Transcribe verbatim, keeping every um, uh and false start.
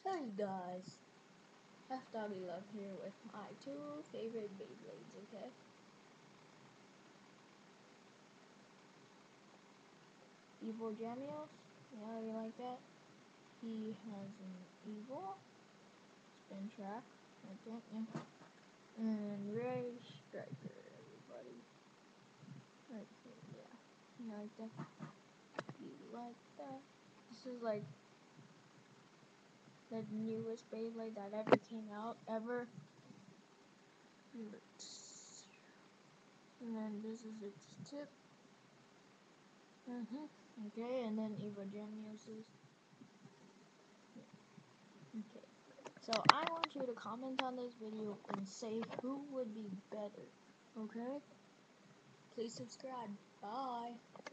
Hey guys, halfdoggielove here with my two favorite Beyblades, okay? Evil Jamios, yeah, you like that? He has an evil spin track, like that, yeah. And Ray Striker, everybody. Right here, yeah. You like that? You like that? This is like the newest Beyblade that ever came out, ever. And then this is its tip. Mm-hmm. Okay, and then Eva Genius is. Okay. So I want you to comment on this video and say who would be better. Okay? Please subscribe. Bye.